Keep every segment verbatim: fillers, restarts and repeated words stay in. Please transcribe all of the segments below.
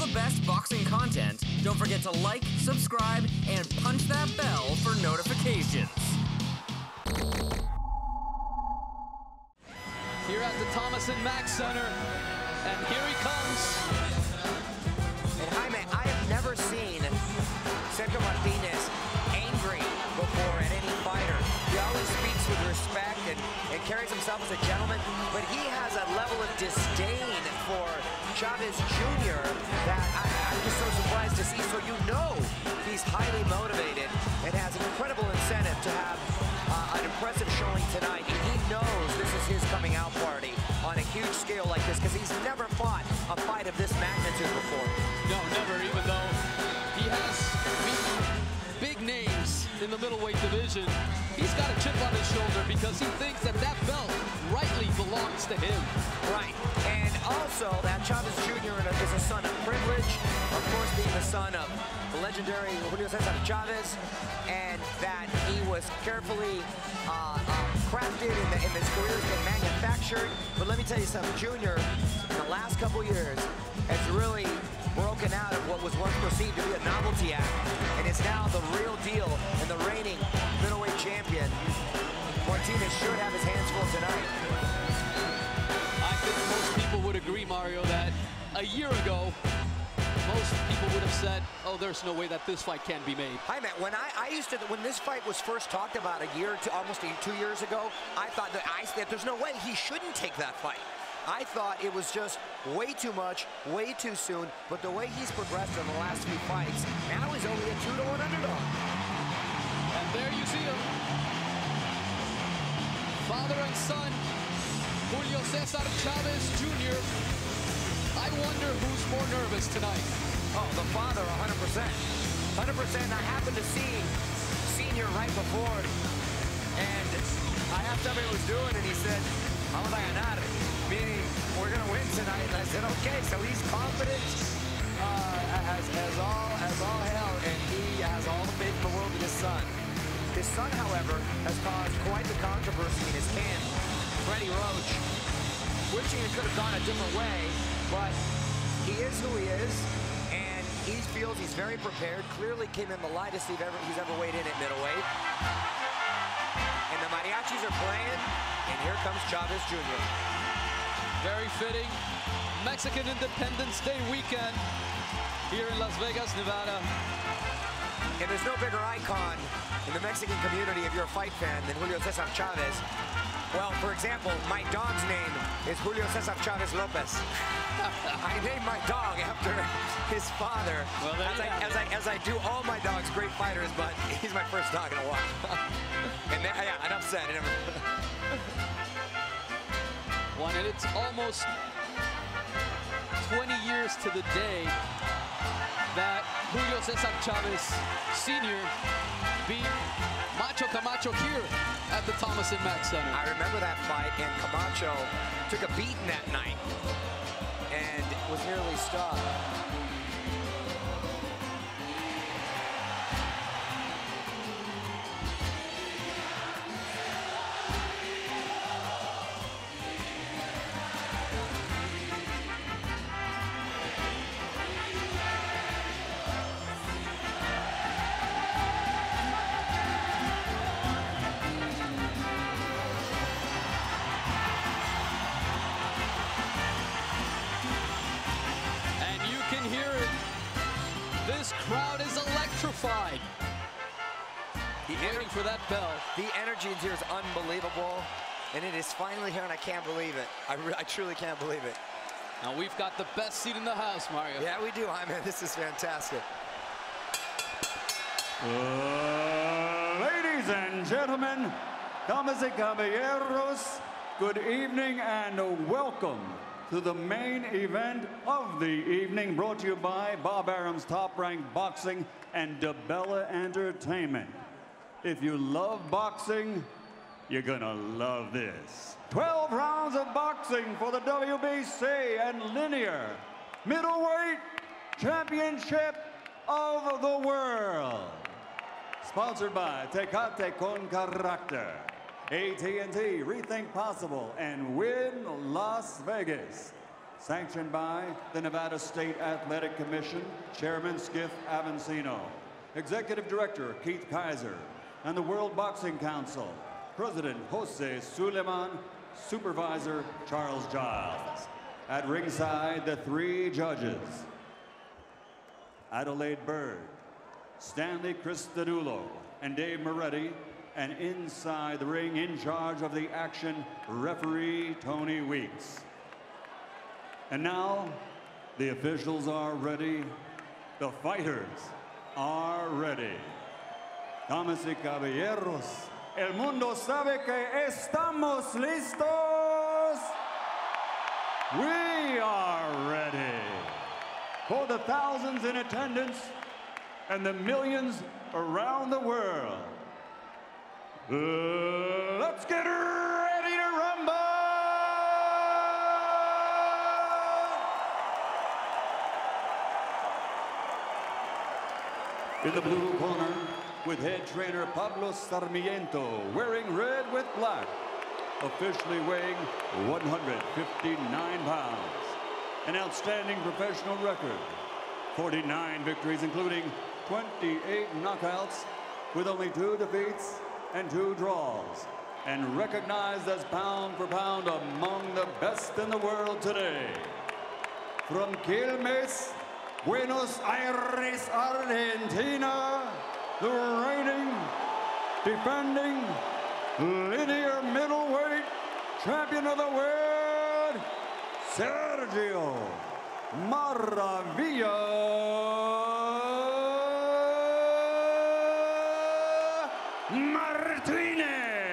the best boxing content, don't forget to like, subscribe, and punch that bell for notifications. Here at the Thomas and Mack Center, and here he comes. And Jaime, I have never seen Sergio Martinez angry before at any fighter. He always speaks with respect and, and carries himself as a gentleman, but he has a level of disdain for Chavez Junior that I, I'm just so surprised to see. So you know he's highly motivated and has an incredible incentive to have uh, an impressive showing tonight. And he knows this is his coming out party on a huge scale like this, because he's never fought a fight of this magnitude before. No, never, even though he has beaten big names in the middleweight division. He's got a chip on his shoulder because he thinks that that belt rightly belongs to him. Right, and also that Chavez Junior is a son of privilege, of course being the son of the legendary Julio Cesar Chavez, and that he was carefully uh, uh, crafted in, the, in his career, has been manufactured. But let me tell you something, Junior, in the last couple years, has really broken out of what was once perceived to be a novelty act, and is now the real deal and the reigning middleweight champion. Martinez should have his hands full tonight. I think most people would agree, Mario, that a year ago, most people would have said, oh, there's no way that this fight can be made. Hi, man. When I, I used to, when this fight was first talked about a year to almost a, two years ago, I thought that I said there's no way he shouldn't take that fight. I thought it was just way too much, way too soon. But the way he's progressed in the last few fights, now he's only a two to one underdog. And there you see him. Father and son, Julio Cesar Chavez Junior I wonder who's more nervous tonight. Oh, the father, one hundred percent. one hundred percent. I happened to see Senior right before, and I asked him what he was doing, and he said, vamos a ganar, meaning we're going to win tonight. And I said, okay, so he's confident uh, as, as, all, as all hell, and he has all the faith in the world in his son. His son, however, has caused quite the controversy in his camp. Freddie Roach, wishing it could have gone a different way, but he is who he is, and he feels he's very prepared. Clearly came in the lightest he's ever, he's ever weighed in at middleweight. And the mariachis are playing, and here comes Chavez Junior Very fitting. Mexican Independence Day weekend here in Las Vegas, Nevada. And there's no bigger icon in the Mexican community if you're a fight fan than Julio Cesar Chavez. Well, for example, my dog's name is Julio Cesar Chavez Lopez. I named my dog after his father, well, as, I, as, I, as I do all my dogs, great fighters, but he's my first dog in a while. And then, yeah, enough said. One, and it's almost twenty years to the day that Julio Cesar Chavez Senior beat Macho Camacho here at the Thomas and Mack Center. I remember that fight, and Camacho took a beating that night and was nearly stopped. This crowd is electrified. The waiting for that bell. The energy in here is unbelievable, and it is finally here, and I can't believe it. I, I truly can't believe it. Now we've got the best seat in the house, Mario. Yeah, we do, Jaime. This is fantastic. Uh, ladies and gentlemen, damas y caballeros, good evening and welcome to the main event of the evening, brought to you by Bob Arum's Top Rank Boxing and DIBELLA Entertainment. If you love boxing, you're gonna love this. twelve rounds of boxing for the W B C and linear middleweight championship of the world. Sponsored by Tecate Con Carácter, A T and T, Rethink Possible, and Win Las Vegas. Sanctioned by the Nevada State Athletic Commission, Chairman Skip Avancino, Executive Director Keith Kaiser, and the World Boxing Council, President Jose Suleiman, Supervisor Charles Giles. At ringside, the three judges, Adelaide Bird, Stanley Cristadulo, and Dave Moretti, and inside the ring, in charge of the action, referee Tony Weeks. And now, the officials are ready, the fighters are ready. Damas y caballeros, el mundo sabe que estamos listos. We are ready for the thousands in attendance and the millions around the world. Uh, let's get ready to rumble! In the blue corner, with head trainer Pablo Sarmiento, wearing red with black, officially weighing one hundred fifty-nine pounds. An outstanding professional record, forty-nine victories, including twenty-eight knockouts, with only two defeats and two draws, and recognized as pound for pound among the best in the world today. From Quilmes, Buenos Aires, Argentina, the reigning, defending, linear middleweight champion of the world, Sergio Maravilla Martinez.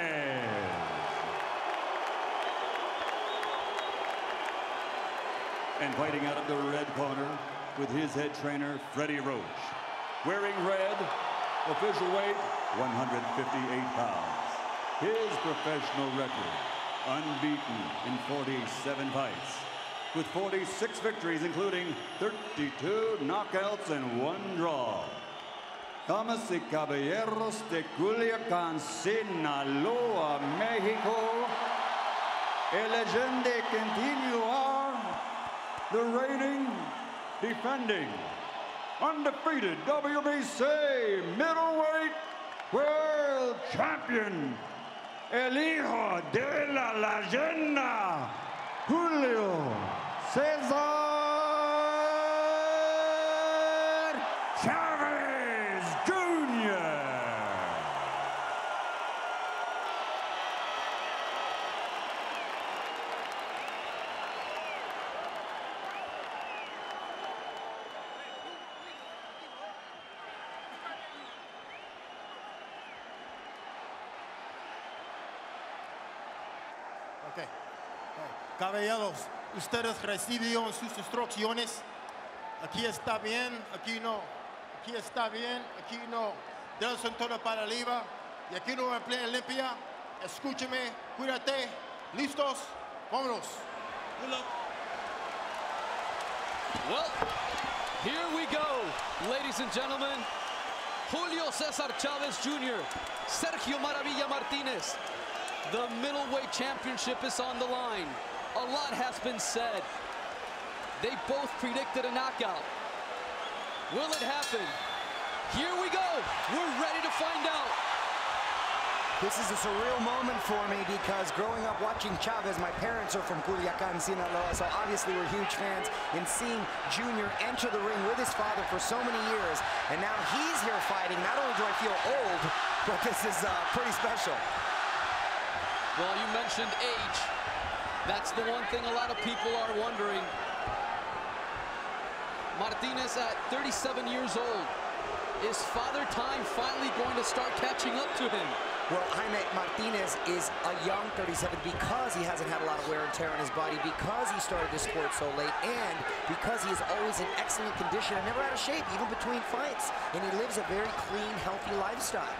And fighting out of the red corner with his head trainer, Freddie Roach. Wearing red, official weight, one hundred fifty-eight pounds. His professional record, unbeaten in forty-seven fights, with forty-six victories, including thirty-two knockouts and one draw. Damas y caballeros de Culiacán, Sinaloa, Mexico, el legende continua, the reigning, defending, undefeated W B C middleweight world champion, el hijo de la leyenda, Julio Cesar Chavez Junior Okay. Caballeros, ustedes recibieron sus instrucciones. Aquí está bien, aquí no. Aquí está bien, aquí no. Del cintura para arriba. Y aquí no en plena limpia. Escúcheme, cuídate. ¿Listos? Vámonos. Good luck. Well, here we go, ladies and gentlemen. Julio Cesar Chavez Junior, Sergio Maravilla Martinez. The middleweight championship is on the line. A lot has been said. They both predicted a knockout. Will it happen? Here we go. We're ready to find out. This is a surreal moment for me because growing up watching Chavez, my parents are from Culiacán, Sinaloa, so obviously we're huge fans. In seeing Junior enter the ring with his father for so many years, and now he's here fighting, not only do I feel old, but this is uh, pretty special. Well, you mentioned age. That's the one thing a lot of people are wondering. Martinez at thirty-seven years old. Is Father Time finally going to start catching up to him? Well, Jaime Martinez is a young thirty-seven because he hasn't had a lot of wear and tear on his body, because he started this sport so late, and because he is always in excellent condition and never out of shape, even between fights. And he lives a very clean, healthy lifestyle.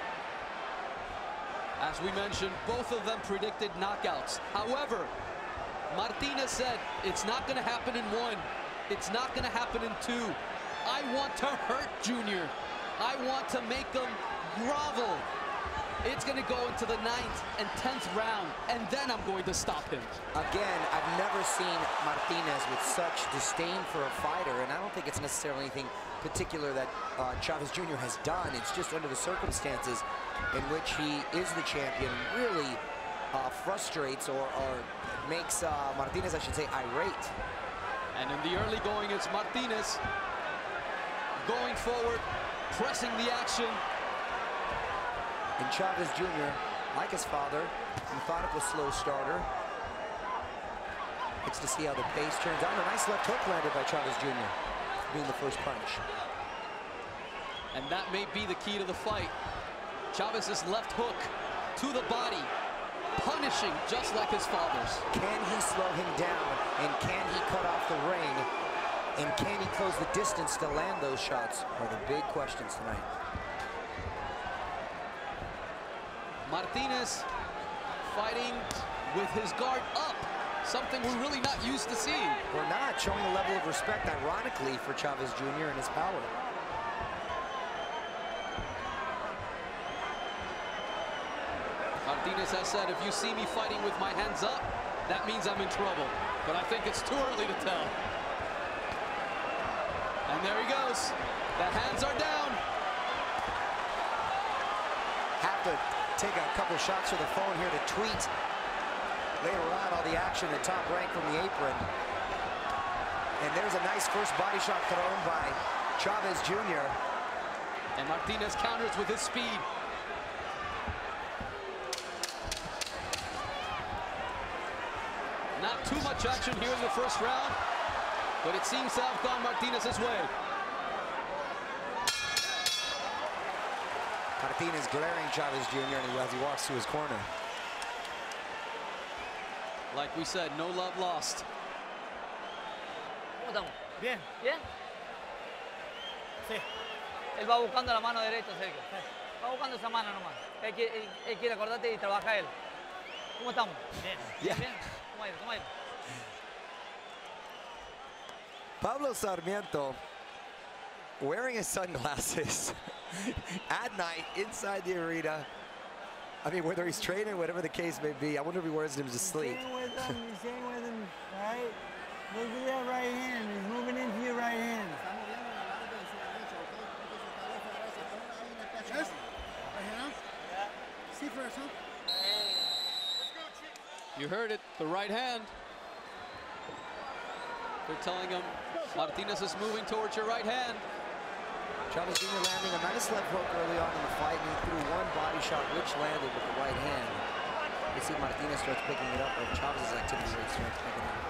As we mentioned, both of them predicted knockouts. However, Martinez said it's not going to happen in one. It's not going to happen in two. I want to hurt Junior. I want to make him grovel. It's going to go into the ninth and tenth round, and then I'm going to stop him. Again, I've never seen Martinez with such disdain for a fighter, and I don't think it's necessarily anything particular that uh, Chavez Junior has done. It's just under the circumstances in which he is the champion, really uh, frustrates or, or makes uh, Martinez, I should say, irate. And in the early going, it's Martinez going forward, pressing the action. And Chavez Junior, like his father, methodical slow starter. It's to see how the pace turns on. A nice left hook landed by Chavez Junior, being the first punch. And that may be the key to the fight. Chavez's left hook to the body, punishing just like his father's. Can he slow him down, and can he cut off the ring, and can he close the distance to land those shots are the big questions tonight. Martinez fighting with his guard up, something we're really not used to seeing. We're not, showing a level of respect, ironically, for Chavez Junior and his power. Martinez has said, if you see me fighting with my hands up, that means I'm in trouble. But I think it's too early to tell. And there he goes. The hands are down. Have to take a couple shots for the phone here to tweet later on all the action at top rank from the apron. And there's a nice first body shot thrown by Chavez Junior And Martinez counters with his speed. Not too much action here in the first round, but it seems to have gone Martinez's way. Martinez glaring Chavez Junior as he walks to his corner. Like we said, no love lost. ¿Cómo estamos? Bien. ¿Bien? Sí. Él va buscando la mano derecha, Sergio. Va buscando esa mano nomás. Él quiere, él, él quiere acordarte y trabaja él. ¿Cómo estamos? Bien. Yeah. ¿Bien? ¿Cómo ha ido? ¿Cómo ha ido? Pablo Sarmiento wearing his sunglasses at night inside the arena. I mean, whether he's training, whatever the case may be, I wonder if he wears them to sleep. Staying with him, you're staying with him, right? Look at that right hand, he's moving into your right hand. You heard it, the right hand. They're telling him Martinez is moving towards your right hand. Chavez Junior landing a nice left hook early on in the fight, and he threw one body shot, which landed with the right hand. You see Martinez starts picking it up, but Chavez's activity rate starts picking up.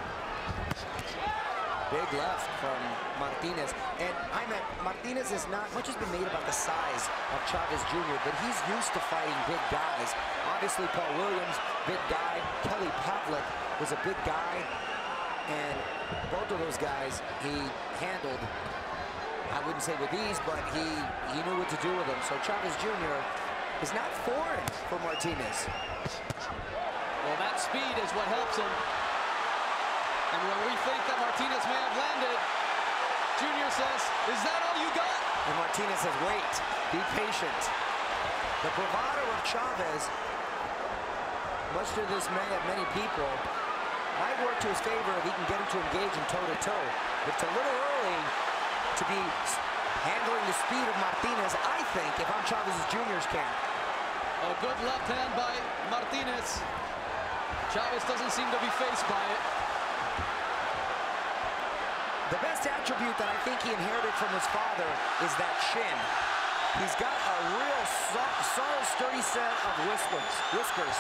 Big left from Martinez. And I meant, Martinez is not, much has been made about the size of Chavez Junior, but he's used to fighting big guys. Obviously, Paul Williams, big guy. Kelly Pavlik was a big guy. And both of those guys he handled, I wouldn't say with ease, but he, he knew what to do with them. So Chavez Junior is not foreign for Martinez. Well, that speed is what helps him. And when we think that Martinez may have landed, Junior says, is that all you got? And Martinez says, wait, be patient. The bravado of Chavez, much to the dismay of many people, might work to his favor if he can get him to engage in toe-to-toe. It's a little early to be handling the speed of Martinez, I think, if I'm Chavez Junior's camp. A good left hand by Martinez. Chavez doesn't seem to be faced by it. The best attribute that I think he inherited from his father is that chin. He's got a real solid, sturdy set of whiskers. whiskers.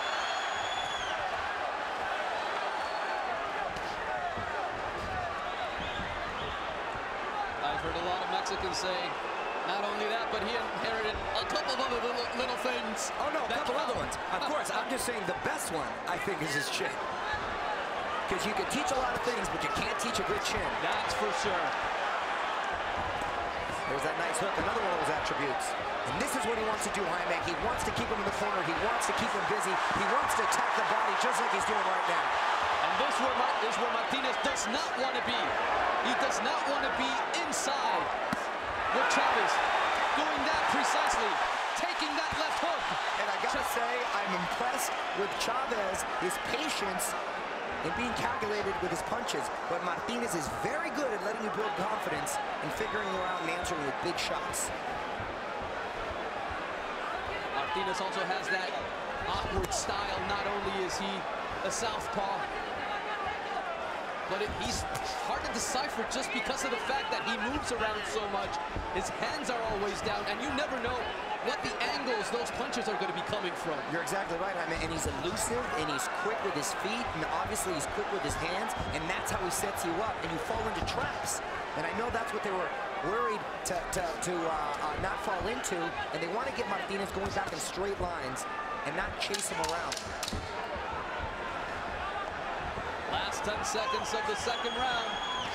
I've heard a lot of Mexicans say, not only that, but he inherited a couple of other little, little things. Oh no, a couple other ones. Of course, I'm just saying the best one, I think, is his chin. Because you can teach a lot of things, but you can't teach a good chin. That's for sure. There's that nice hook, another one of those attributes. And this is what he wants to do, Jaime. He wants to keep him in the corner. He wants to keep him busy. He wants to attack the body just like he's doing right now. And this where is where Martinez does not want to be. He does not want to be inside with Chavez. Doing that precisely taking that left hook. And I gotta say, I'm impressed with Chavez, his patience, and being calculated with his punches. But Martinez is very good at letting you build confidence and figuring you out and answering with big shots. Martinez also has that awkward style. Not only is he a southpaw, but it, he's hard to decipher just because of the fact that he moves around so much. His hands are always down, and you never know what the angles those punches are going to be coming from. You're exactly right. I mean, and he's elusive, and he's quick with his feet, and obviously he's quick with his hands, and that's how he sets you up, and you fall into traps. And I know that's what they were worried to, to, to uh, uh, not fall into, and they want to get Martinez going back in straight lines and not chase him around. Last ten seconds of the second round.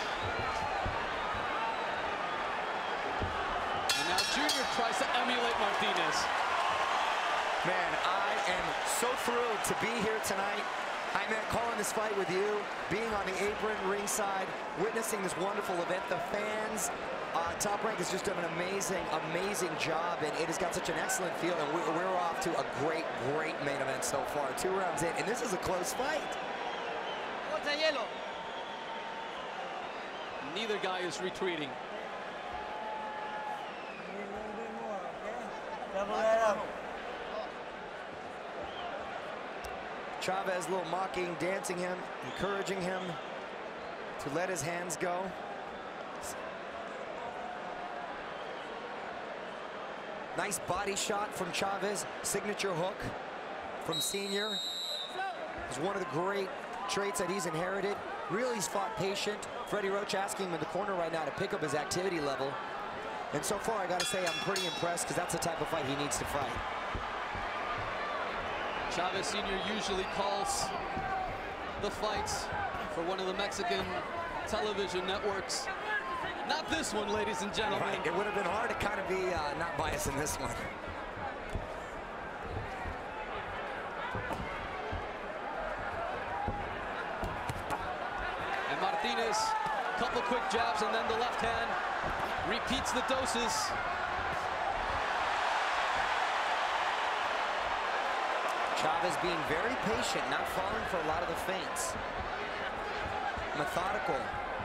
And now Junior tries to emulate Martinez. Man, I am so thrilled to be here tonight. I meant calling this fight with you, being on the apron ringside, witnessing this wonderful event. The fans, uh, Top Rank has just done an amazing, amazing job, and it has got such an excellent feel, and we're, we're off to a great, great main event so far. Two rounds in, and this is a close fight. Neither guy is retreating. A little bit more, okay? Double that up. Chavez a little mocking, dancing him, encouraging him to let his hands go. Nice body shot from Chavez, signature hook from Senior. It's one of the great traits that he's inherited. Really, he's fought patient. Freddie Roach asking him in the corner right now to pick up his activity level. And so far, I gotta say, I'm pretty impressed, because that's the type of fight he needs to fight. Chavez Senior usually calls the fights for one of the Mexican television networks. Not this one, ladies and gentlemen. Right. It would have been hard to kind of be uh, not biased in this one. And Martinez, couple quick jabs, and then the left hand repeats the doses. Chavez being very patient, not falling for a lot of the feints. Methodical.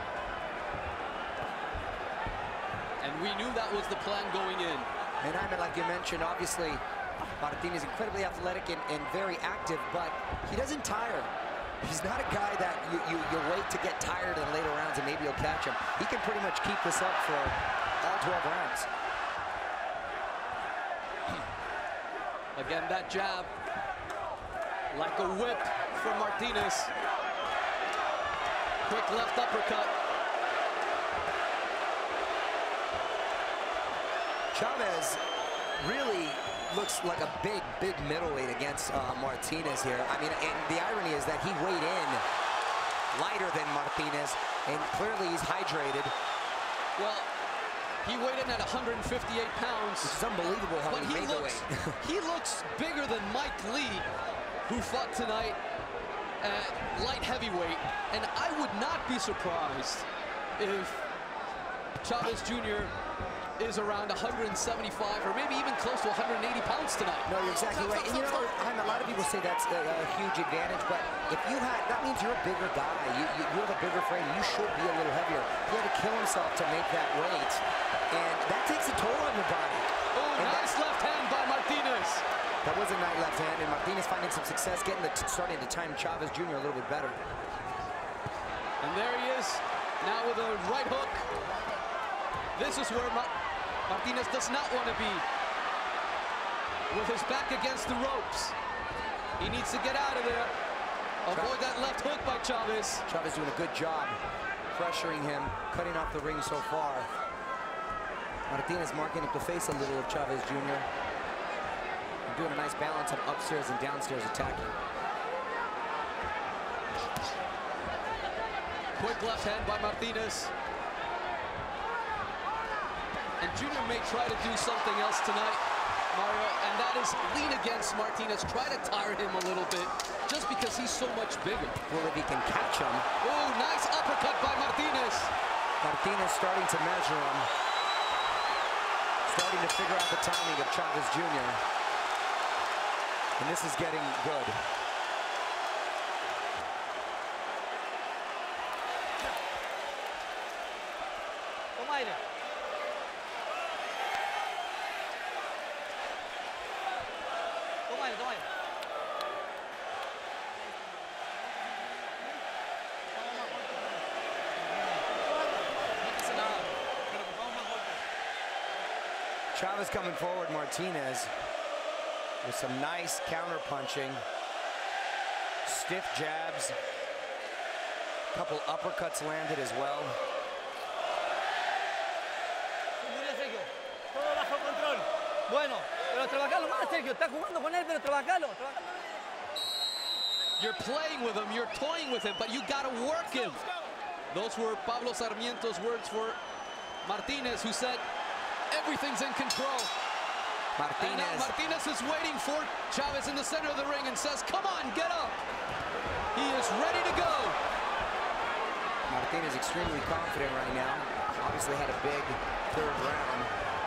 And we knew that was the plan going in. And I mean, like you mentioned, obviously, Martinez is incredibly athletic and, and very active, but he doesn't tire. He's not a guy that you, you, you wait to get tired in later rounds and maybe you'll catch him. He can pretty much keep this up for all twelve rounds. Again, that jab, like a whip from Martinez. Quick left uppercut. Chavez really looks like a big, big middleweight against uh, Martinez here. I mean, and the irony is that he weighed in lighter than Martinez, and clearly he's hydrated. Well, he weighed in at one hundred fifty-eight pounds. Which is unbelievable how but he, he made looks, the weight. He looks bigger than Mike Lee, who fought tonight at light heavyweight. And I would not be surprised if Chavez Junior is around one hundred seventy-five or maybe even close to one hundred eighty pounds tonight. No, you're exactly right. And you know, I'm, a lot of people say that's a, a huge advantage, but if you had, that means you're a bigger guy. You, you, you have a bigger frame. You should be a little heavier. He had to kill himself to make that weight, and that takes a toll on your body. Oh, and nice left hand by Martinez. That was a nice left hand, and Martinez finding some success, getting the starting to time Chavez Junior a little bit better. And there he is, now with a right hook. This is where Ma Martinez does not want to be, with his back against the ropes. He needs to get out of there. Avoid that left hook by Chavez. Chavez doing a good job pressuring him, cutting off the ring so far. Martinez marking up the face a little of Chavez Junior And doing a nice balance of upstairs and downstairs attacking. Quick left hand by Martinez. And Junior may try to do something else tonight, Mario, and that is lean against Martinez, try to tire him a little bit, just because he's so much bigger. Well, if he can catch him. Oh, nice uppercut by Martinez. Martinez starting to measure him. starting to figure out the timing of Chavez Junior And this is getting good. Toma aire. Toma aire, toma aire. Chavez coming forward, Martinez with some nice counter punching, stiff jabs, a couple uppercuts landed as well. Todo bajo control. Bueno, pero trabajalo más, Sergio. Está jugando con él, pero trabajalo. You're playing with him, you're toying with him, but you gotta work him. Those were Pablo Sarmiento's words for Martinez, who said, everything's in control. Martinez. And now Martinez is waiting for Chavez in the center of the ring and says, come on, get up. He is ready to go. Martinez extremely confident right now. Obviously had a big third round.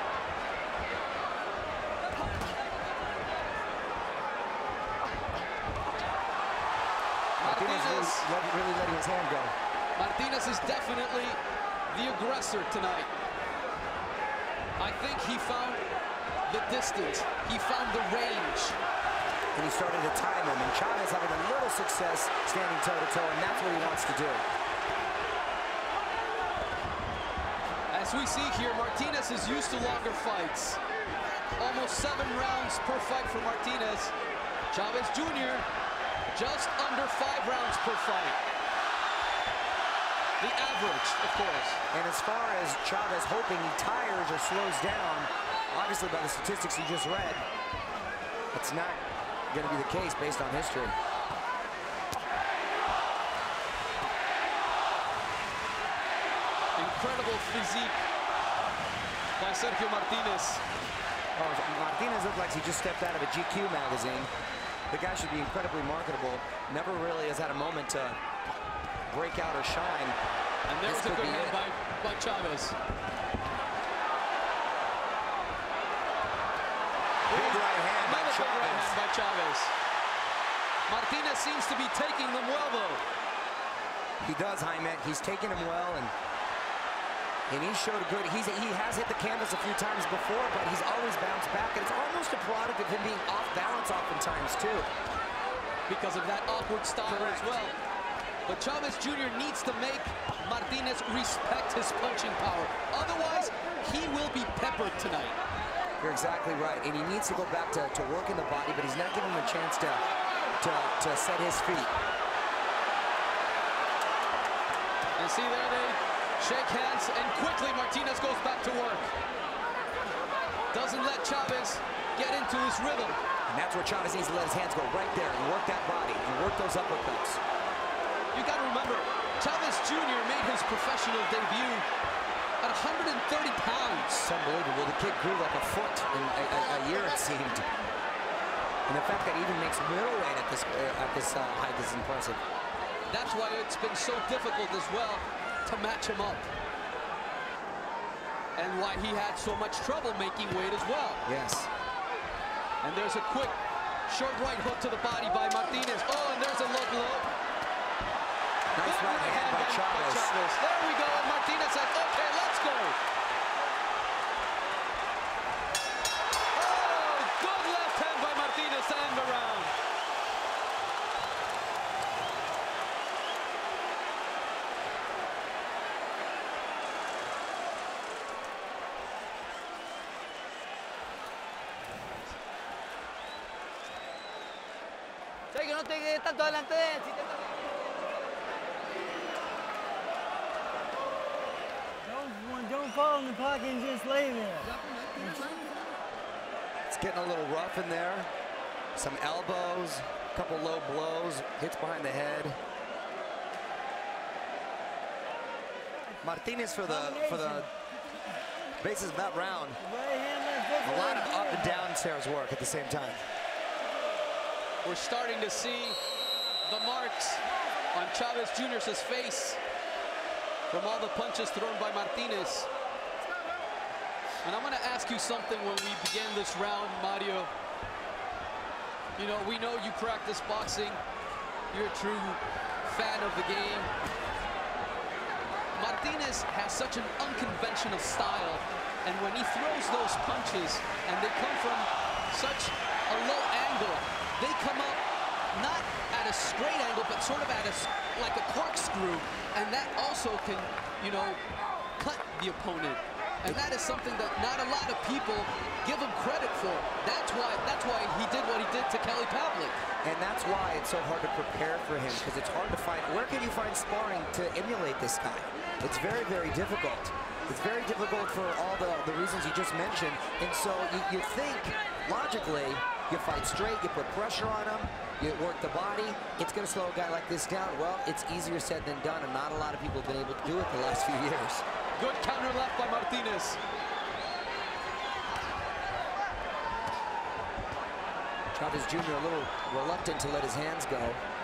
Martinez, Martinez really, really letting his hand go. Martinez is definitely the aggressor tonight. I think he found the distance. He found the range. And he started to time him. And Chavez having a little success standing toe-to-toe, and that's what he wants to do. As we see here, Martinez is used to longer fights. Almost seven rounds per fight for Martinez. Chavez Junior just under five rounds per fight. The average, of course. And as far as Chavez hoping he tires or slows down, obviously by the statistics you just read, it's not going to be the case based on history. Incredible physique by Sergio Martinez. Oh, Martinez looked like he just stepped out of a G Q magazine. The guy should be incredibly marketable. Never really has had a moment to break out or shine. And there's a good hand by, by Chavez. Big right hand by Another big right Chavez. hand by Chavez. Martinez seems to be taking them well, though. He does, Jaime. He's taking him well, and and he showed a good. He's he has hit the canvas a few times before, but he's always bounced back, and it's almost a product of him being off balance oftentimes too, because of that awkward style Correct. as well. But Chavez Junior needs to make Martinez respect his punching power. Otherwise, he will be peppered tonight. You're exactly right, and he needs to go back to, to working the body, but he's not giving him a chance to, to, to set his feet. And see there, they shake hands, and quickly Martinez goes back to work. Doesn't let Chavez get into his rhythm. And that's where Chavez needs to let his hands go, right there, and work that body, and work those uppercuts. You got to remember, Chavez Junior made his professional debut at one hundred thirty pounds. It's unbelievable. The kid grew like a foot in a, a, a year, it seemed. And the fact that he even makes middleweight at this uh, at this uh, height is impressive. That's why it's been so difficult as well to match him up. And why he had so much trouble making weight as well. Yes. And there's a quick short right hook to the body by Martinez. Oh, and there's a low blow. Nice Good right hand by Chavez. Chavez. There we go, and Martinez says, okay, let's go. Oh, good left hand by Martinez to end the round. Sergio, no te quedes tanto adelante de él. Si te... Don't, don't fall in the pocket and just lay there. It's getting a little rough in there. Some elbows, a couple low blows, hits behind the head. Martinez for the for the basis of that round. A lot of up and down stairs work at the same time. We're starting to see the marks on Chavez Junior's face from all the punches thrown by Martinez. And I'm going to ask you something when we began this round, Mario. You know, we know you practice boxing. You're a true fan of the game. Martinez has such an unconventional style, and when he throws those punches and they come from such a low angle, they come up not at a straight angle, but sort of at a, like a corkscrew, and that also can, you know, cut the opponent. And that is something that not a lot of people give him credit for. That's why, that's why he did what he did to Kelly Pavlik. And that's why it's so hard to prepare for him, because it's hard to find, where can you find sparring to emulate this guy? It's very, very difficult. It's very difficult for all the, the reasons you just mentioned. And so you, you think, logically, you fight straight, you put pressure on him, you work the body, it's going to slow a guy like this down. Well, it's easier said than done, and not a lot of people have been able to do it the last few years. Good counter left by Martinez. Chavez Junior a little reluctant to let his hands go.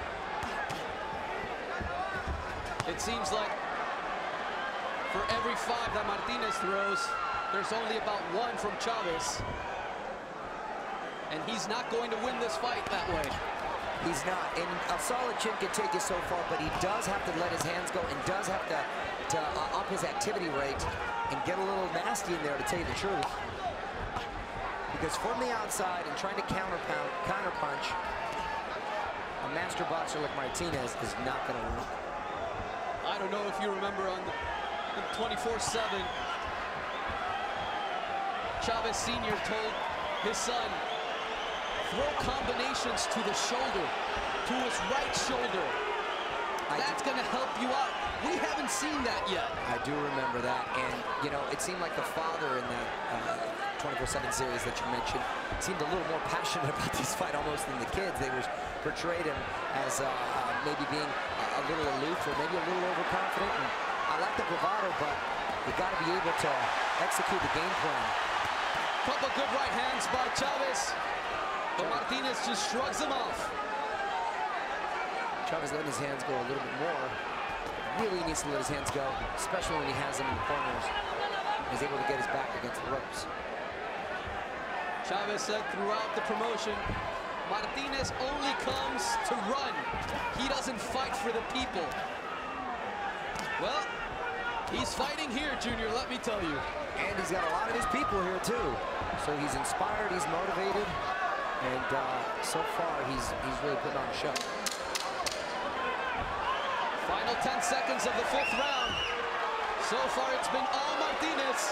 It seems like for every five that Martinez throws, there's only about one from Chavez. And he's not going to win this fight that way. He's not, and a solid chin can take you so far, but he does have to let his hands go and does have to, to uh, up his activity rate and get a little nasty in there, to tell you the truth. Because from the outside and trying to counter pound, counter punch, a master boxer like Martinez is not going to win. I don't know if you remember on the twenty-four seven, Chavez Senior told his son, throw combinations to the shoulder, to his right shoulder. That's going to help you out. We haven't seen that yet. I do remember that, and you know, it seemed like the father in that twenty-four seven uh, series that you mentioned seemed a little more passionate about this fight almost than the kids. They were portrayed him as uh, uh, maybe being a, a little aloof or maybe a little overconfident. And I like the bravado, but you got to be able to execute the game plan. Couple good right hands by Chavez, but Martinez just shrugs him off. Chavez letting his hands go a little bit more. Really needs to let his hands go, especially when he has them in the corners. He's able to get his back against the ropes. Chavez said throughout the promotion, Martinez only comes to run. He doesn't fight for the people. Well, he's fighting here, Junior, let me tell you. And he's got a lot of his people here, too. So he's inspired, he's motivated, and uh, so far, he's, he's really putting on a show. Final ten seconds of the fifth round. So far, it's been all Martinez.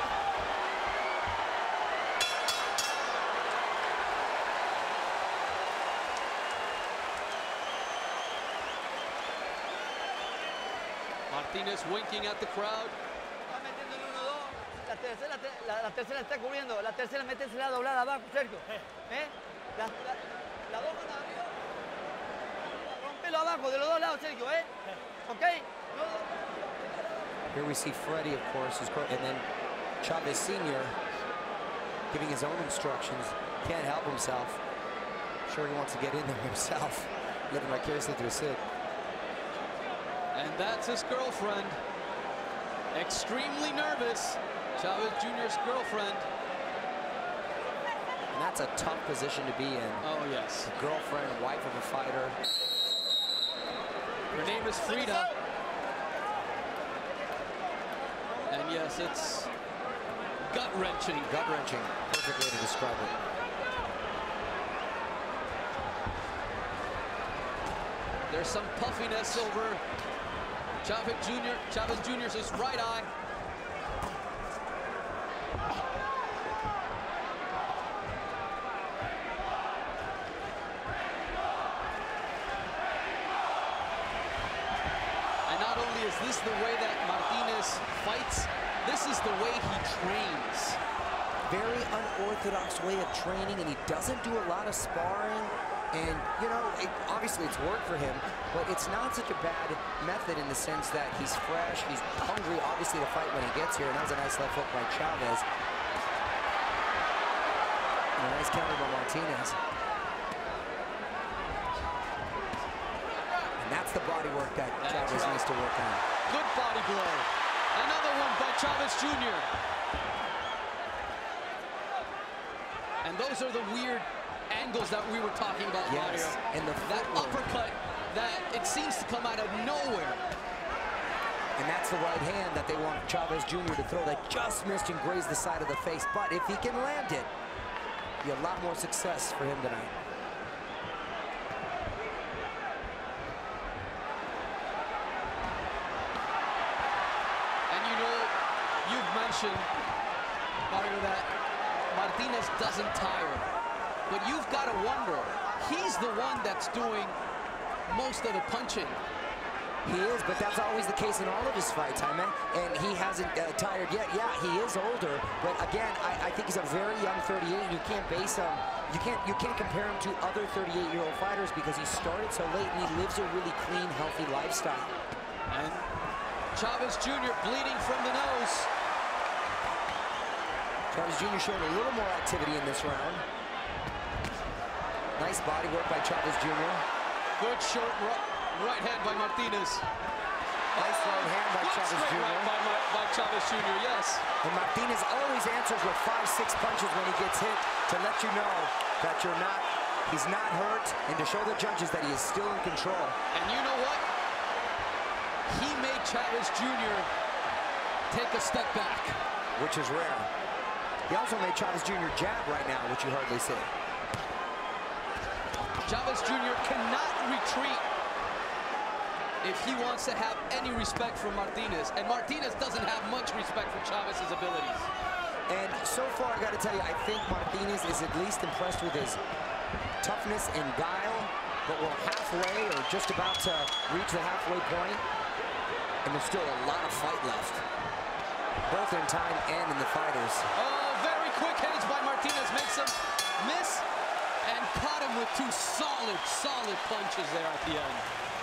Martinez winking at the crowd. La tercera, la, la tercera está cubriendo. La tercera, métese la doblada abajo, Sergio. ¿Eh? La, la, la dos manos arriba. Rompelo abajo, de los dos lados, Sergio, ¿eh? ¿Ok? Here we see Freddie, of course, and then Chavez Senior giving his own instructions. Can't help himself. I'm sure he wants to get in there himself. Living vicariously through Sid. And that's his girlfriend. Extremely nervous. Chavez Junior's girlfriend. And that's a tough position to be in. Oh, yes. A girlfriend, wife of a fighter. Her name is Frida. And yes, it's gut-wrenching. Gut-wrenching. Perfect way to describe it. There's some puffiness over Chavez Junior Chavez Junior's his right eye. And not only is this the way that Martinez fights, this is the way he trains. Very unorthodox way of training, and he doesn't do a lot of sparring. And, you know, it, obviously it's worked for him, but it's not such a bad method in the sense that he's fresh, he's hungry, obviously, to fight when he gets here. And that was a nice left hook by Chavez. And a nice counter by Martinez. And that's the body work that that's Chavez right. needs to work on. Good body blow. Another one by Chavez Junior And those are the weird angles that we were talking about, Yes, Mario. and the that footwork. uppercut that it seems to come out of nowhere. And that's the right hand that they want Chavez Junior to throw that just missed and grazed the side of the face. But if he can land it, be a lot more success for him tonight. And you know, you've mentioned, Mario, that Martinez doesn't tire. But you've got to wonder, he's the one that's doing most of the punching. He is, but that's always the case in all of his fights, Jaime. And he hasn't uh, tired yet. Yeah, he is older, but again, I, I think he's a very young thirty-eight. You can't base him, you can't, you can't compare him to other thirty-eight-year-old fighters because he started so late and he lives a really clean, healthy lifestyle. And Chavez Junior bleeding from the nose. Chavez Junior showing a little more activity in this round. Nice body work by Chavez Junior Good short right hand by Martinez. Nice right hand by Good Chavez straight Junior right by, by Chavez Junior, yes. And Martinez always answers with five, six punches when he gets hit to let you know that you're not, he's not hurt, and to show the judges that he is still in control. And you know what? He made Chavez Junior take a step back. Which is rare. He also made Chavez Junior jab right now, which you hardly see. Chavez Junior cannot retreat if he wants to have any respect for Martinez. And Martinez doesn't have much respect for Chavez's abilities. And so far, I got to tell you, I think Martinez is at least impressed with his toughness and guile, but we're halfway or just about to reach the halfway point, and there's still a lot of fight left, both in time and in the fighters. Oh, very quick hands by Martinez, makes him miss and caught him with two solid, solid punches there at the end.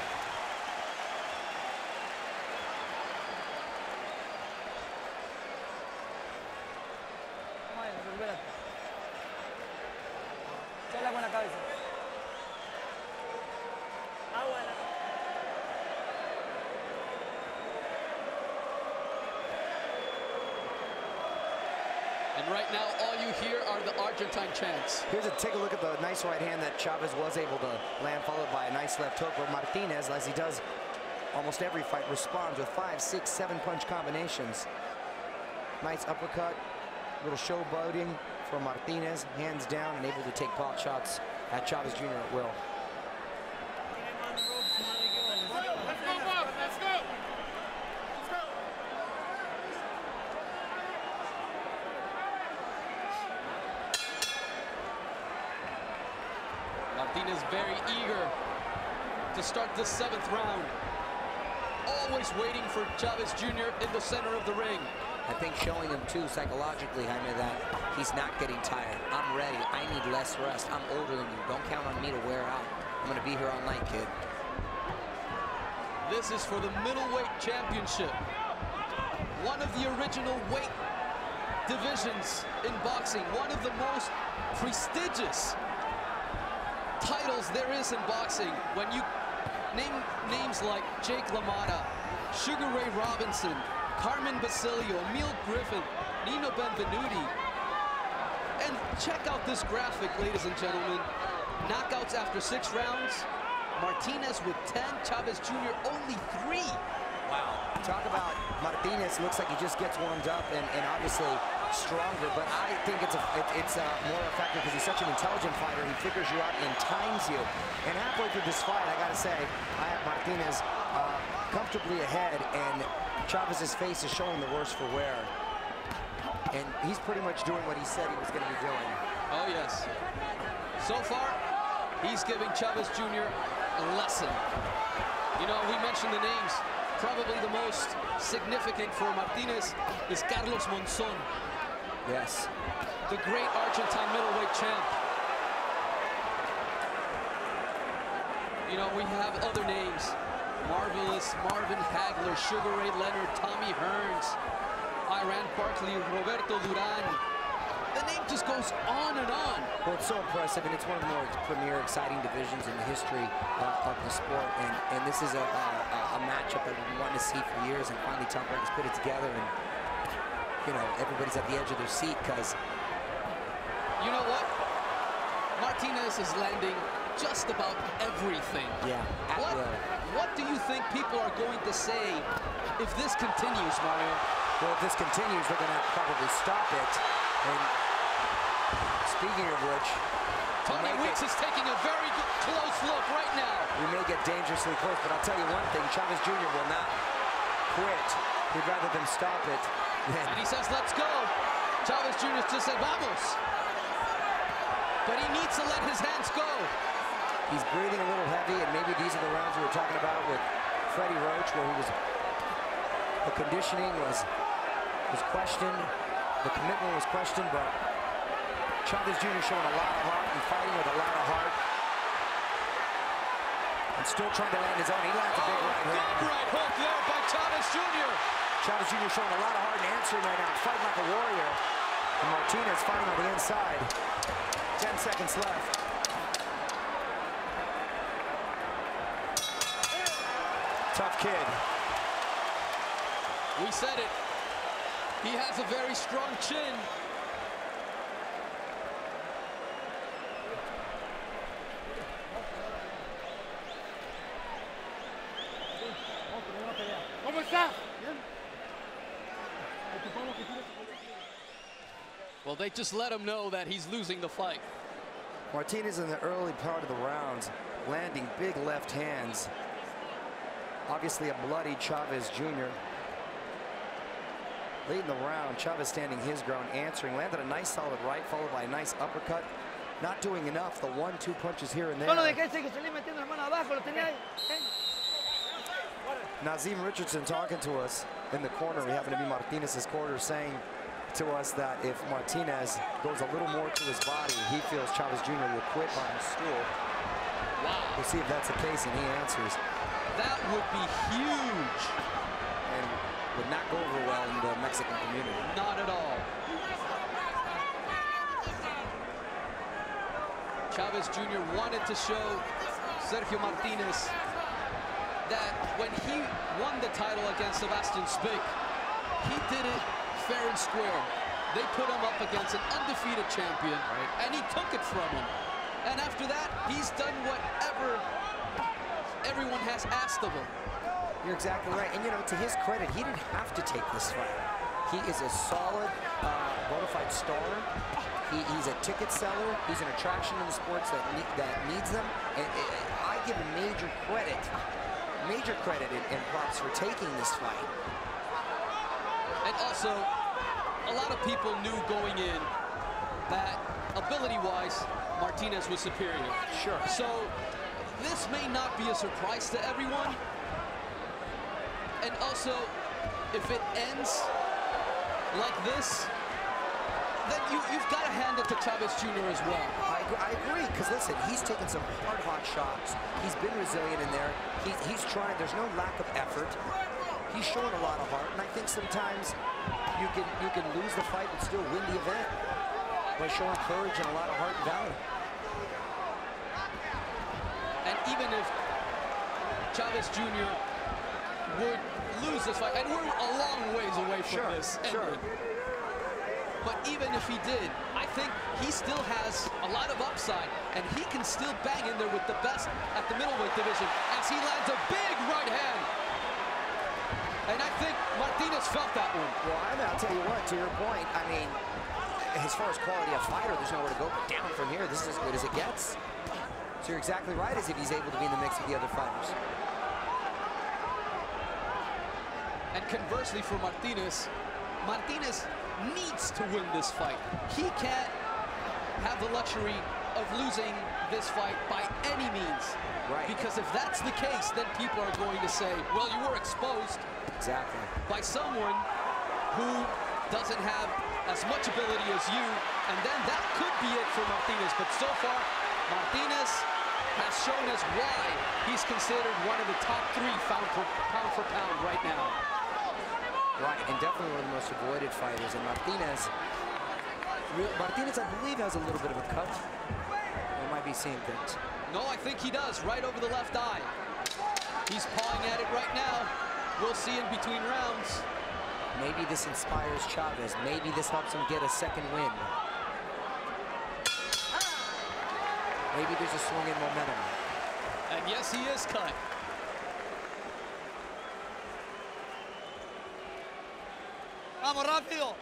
Chala con la cabeza. Agua en la And right now, all you hear are the Argentine chants. Here's a take a look at the nice right hand that Chavez was able to land, followed by a nice left hook. But Martinez, as he does almost every fight, responds with five, six, seven punch combinations. Nice uppercut, little showboating for Martinez, hands down and able to take pot shots at Chavez Junior at will. Martinez very eager to start this seventh round. Always waiting for Chavez Junior in the center of the ring. I think showing him too psychologically, Jaime, that he's not getting tired. I'm ready. I need less rest. I'm older than you. Don't count on me to wear out. I'm going to be here all night, kid. This is for the middleweight championship. One of the original weight divisions in boxing. One of the most prestigious titles there is in boxing. When you name names like Jake LaMotta, Sugar Ray Robinson, Carmen Basilio, Emil Griffin, Nino Benvenuti. And check out this graphic, ladies and gentlemen. Knockouts after six rounds. Martinez with ten, Chavez Junior only three. Wow. Talk about Martinez, looks like he just gets warmed up and, and obviously stronger, but I think it's a, it, it's a more effective because he's such an intelligent fighter. He figures you out and times you. And halfway through this fight, I gotta say, I have Martinez uh, comfortably ahead, and Chavez's face is showing the worse for wear. And he's pretty much doing what he said he was gonna be doing. Oh yes. So far, he's giving Chavez Junior a lesson. You know, we mentioned the names. Probably the most significant for Martinez is Carlos Monzon. Yes. The great Argentine middleweight champ. You know, we have other names. Marvelous Marvin Hagler, Sugar Ray Leonard, Tommy Hearns, Iran Barkley, Roberto Duran. The name just goes on and on. Well, it's so impressive, and it's one of the more premier, exciting divisions in the history uh, of the sport. And, and this is a, a, a matchup that we've been wanting to see for years, and finally Tom Brady's put it together, and you know, everybody's at the edge of their seat because... You know what? Martinez is landing just about everything. Yeah, at what, will. what do you think people are going to say if this continues, Mario? Well, if this continues, they're going to probably stop it. And speaking of which, Tony Weeks is taking a very good, close look right now. We may get dangerously close, but I'll tell you one thing, Chavez Junior will not quit. He'd rather than stop it. And he says, let's go. Chavez Junior just said, vamos. But he needs to let his hands go. He's breathing a little heavy, and maybe these are the rounds we were talking about with Freddie Roach, where he was, the conditioning was, was questioned, the commitment was questioned, but Chavez Junior showing a lot of heart and fighting with a lot of heart. And still trying to land his own. He lands a big oh, right hand. Good right hook there by Chavez Junior Chavez Junior showing a lot of heart and answering right now, fighting like a warrior. And Martinez fighting on the inside. Ten seconds left. Tough kid. We said it. He has a very strong chin. Well, they just let him know that he's losing the fight. Martinez in the early part of the rounds, landing big left hands. Obviously a bloody Chavez Junior Late in the round, Chavez standing his ground, answering, landed a nice solid right, followed by a nice uppercut. Not doing enough, the one, two punches here and there. No lo dejé, que se le metiendo la mano abajo, lo tenía ahí. Nazim Richardson talking to us in the corner. We happen to be Martinez's corner, saying to us that if Martinez goes a little more to his body, he feels Chavez Junior will quit on his stool. Wow. We'll see if that's the case, and he answers. That would be huge. And would not go over well in the Mexican community. Not at all. Chavez Junior wanted to show Sergio Martinez that when he won the title against Sebastian Spick, he did it fair and square. They put him up against an undefeated champion, right, and he took it from him. And after that, he's done whatever everyone has asked of him. You're exactly right. And, you know, to his credit, he didn't have to take this fight. He is a solid, uh, bona fide star. He, he's a ticket seller. He's an attraction in the sports that, ne that needs them. And, and I give him major credit, major credit and, and props for taking this fight. And also, a lot of people knew going in that ability-wise, Martinez was superior. Sure. So this may not be a surprise to everyone. And also, if it ends like this, then you, you've got to hand it to Chavez Junior as well. I, I agree, because listen, he's taken some hard, hot shots. He's been resilient in there. He, he's trying. There's no lack of effort. He's showing a lot of heart, and I think sometimes you can you can lose the fight but still win the event by showing courage and a lot of heart and valor. And even if Chavez Junior would lose this fight, and we're a long ways away from sure, this sure. ending. But even if he did, I think he still has a lot of upside, and he can still bang in there with the best at the middleweight division as he lands a big right hand. And I think Martinez felt that one. Well, I mean, I'll tell you what, to your point, I mean, as far as quality of fighter, there's nowhere to go but down from here. This is as good as it gets. So you're exactly right, as if he's able to be in the mix with the other fighters. And conversely for Martinez, Martinez needs to win this fight. He can't have the luxury of losing this fight by any means. Right. Because if that's the case, then people are going to say, well, you were exposed exactly by someone who doesn't have as much ability as you, and then that could be it for Martinez. But so far, Martinez has shown us why he's considered one of the top three pound for pound, for pound right now. Right, and definitely one of the most avoided fighters. And Martinez, Martinez, I believe, has a little bit of a cut. We might be seeing things. No, I think he does, right over the left eye. He's pawing at it right now. We'll see in between rounds. Maybe this inspires Chavez. Maybe this helps him get a second win. Maybe there's a swing in momentum. And yes, he is cut. Vamos, rápido.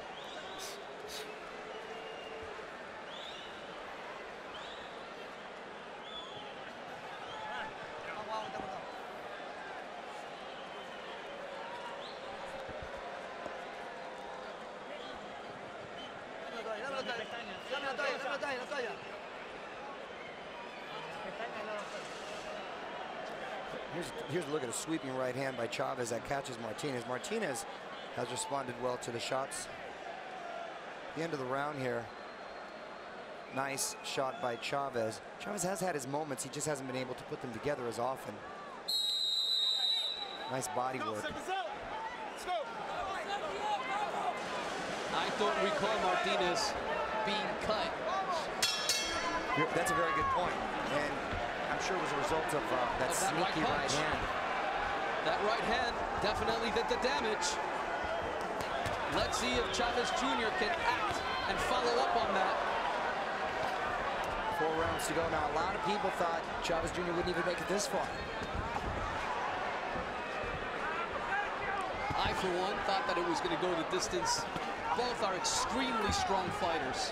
Here's, here's a look at a sweeping right hand by Chavez that catches Martinez. Martinez has responded well to the shots. The end of the round here. Nice shot by Chavez. Chavez has had his moments. He just hasn't been able to put them together as often. Nice body work. I don't recall Martinez being cut. That's a very good point. And I'm sure it was a result of uh, that Of that sneaky right right, punch. hand. That right hand definitely did the damage. Let's see if Chavez Junior can act and follow up on that. Four rounds to go now. A lot of people thought Chavez Junior wouldn't even make it this far. I, for one, thought that it was going to go the distance. Both are extremely strong fighters.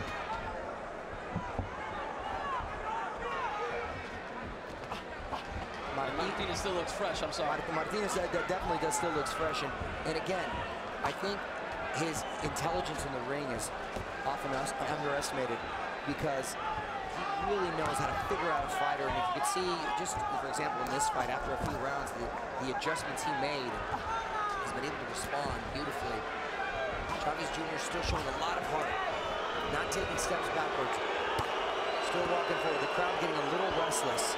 Martinez still looks fresh, I'm sorry. Martinez that definitely does still looks fresh. And, and again, I think his intelligence in the ring is often underestimated because he really knows how to figure out a fighter. And if you could see, just for example, in this fight, after a few rounds, the, the adjustments he made, he's been able to respond beautifully. Chavez Junior still showing a lot of heart, not taking steps backwards, still walking forward. The crowd getting a little restless.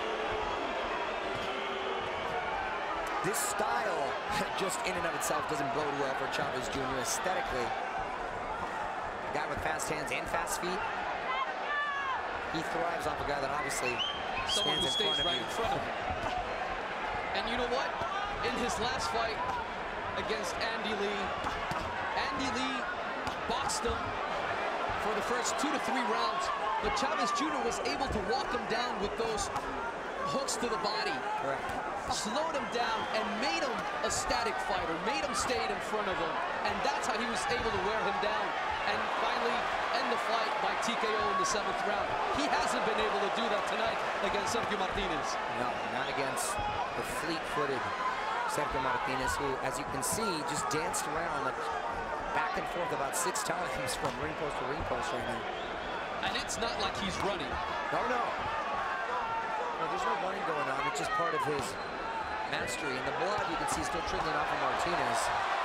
This style, just in and of itself, doesn't bode well for Chavez Junior aesthetically. A guy with fast hands and fast feet. He thrives off a guy that obviously Someone who stands in stays front of right you. in front of him. And you know what? In his last fight against Andy Lee, Andy Lee boxed him for the first two to three rounds, but Chavez Junior was able to walk him down with those hooks to the body. Correct. Slowed him down and made him a static fighter, made him stay in front of him, and that's how he was able to wear him down and finally end the fight by T K O in the seventh round. He hasn't been able to do that tonight against Sergio Martinez. No, not against the fleet-footed Sergio Martinez, who, as you can see, just danced around like back and forth about six times from ring post to ring post right now. And it's not like he's running. No, no. No, there's no running going on. It's just part of his mastery. And the blood, you can see, still trickling off of Martinez.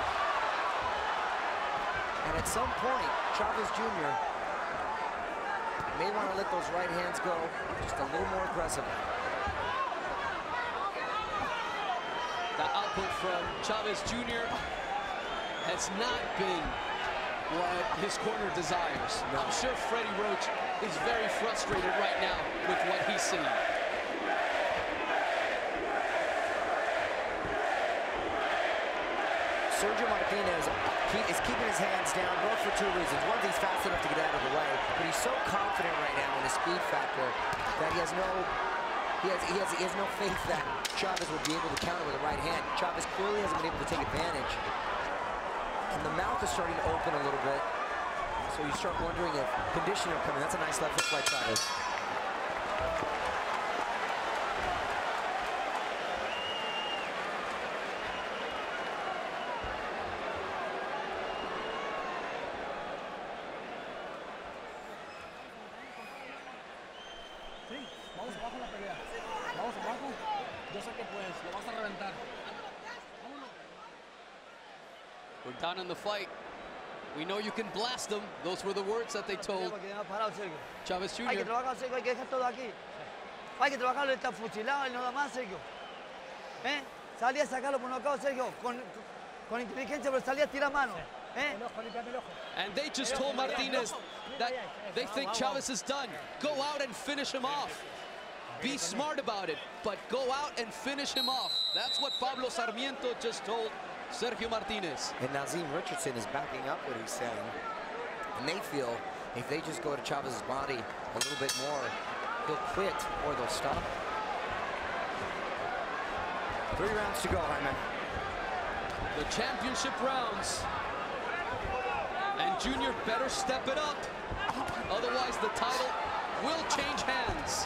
And at some point, Chavez Junior may want to let those right hands go just a little more aggressively. The output from Chavez Junior has not been what his corner desires. No. I'm sure Freddie Roach is very frustrated right now with what he's seeing. Sergio Martinez he is keeping his hands down, both for two reasons. One, he's fast enough to get out of the way, but he's so confident right now in his speed factor that he has no he has he has he has no faith that Chavez will be able to counter with a right hand. Chavez clearly hasn't been able to take advantage, and the mouth is starting to open a little bit. So you start wondering if conditioner coming. That's a nice left hook by Chavez. We're down in the fight. We know you can blast them. Those were the words that they told Chavez Hay que Junior trabajar, Sergio, hay que dejar todo aquí. Hay que trabajarlo, está fusilado, él no da más, Sergio. ¿Eh? Salí a sacarlo por nocaut, Sergio, con, con inteligencia, pero salí a tirar mano. ¿Eh? And they just told Martinez that they think Chavez is done. Go out and finish him off. Be smart about it, but go out and finish him off. That's what Pablo Sarmiento just told Sergio Martinez. And Nazim Richardson is backing up what he's saying. And they feel if they just go to Chavez's body a little bit more, he'll quit or they'll stop. Three rounds to go, Jaime. The championship rounds. And Junior better step it up. Otherwise, the title will change hands.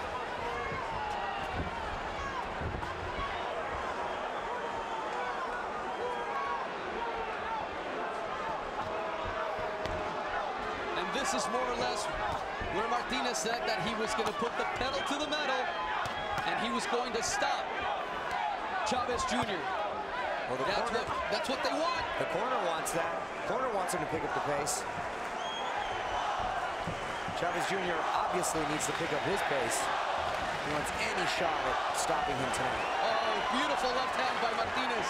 And this is more or less where Martinez said that he was going to put the pedal to the metal and he was going to stop Chavez Junior Well, the that's, corner, what, that's what they want. The corner wants that. Corner wants him to pick up the pace. Chavez Junior obviously needs to pick up his pace. He wants any shot at stopping him tonight. Oh, beautiful left hand by Martinez.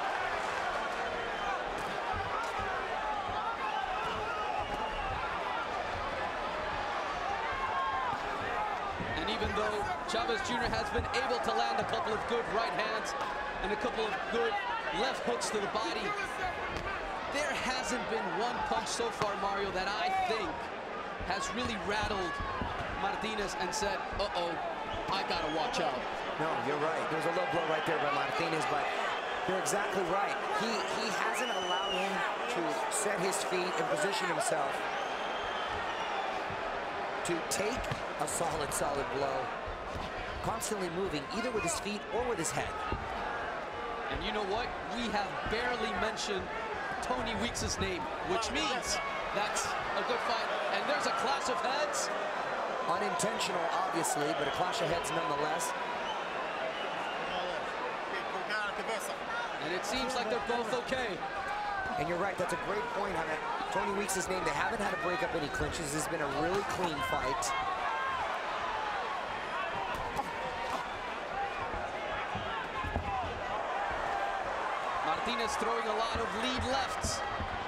And even though Chavez Junior has been able to land a couple of good right hands and a couple of good left hooks to the body, there hasn't been one punch so far, Mario, that I think has really rattled Martinez and said, uh-oh, I gotta watch out. No, you're right. There's a low blow right there by Martinez, but you're exactly right. He, he hasn't allowed him to set his feet and position himself to take a solid, solid blow, constantly moving either with his feet or with his head. And you know what? We have barely mentioned Tony Weeks' name, which means that's a good fight. And there's a clash of heads. Unintentional, obviously, but a clash of heads nonetheless. And it seems like they're both okay. And you're right, that's a great point on it. Tony Weeks' name, they haven't had to break up any clinches. This has been a really clean fight. Martinez throwing a lot of lead lefts.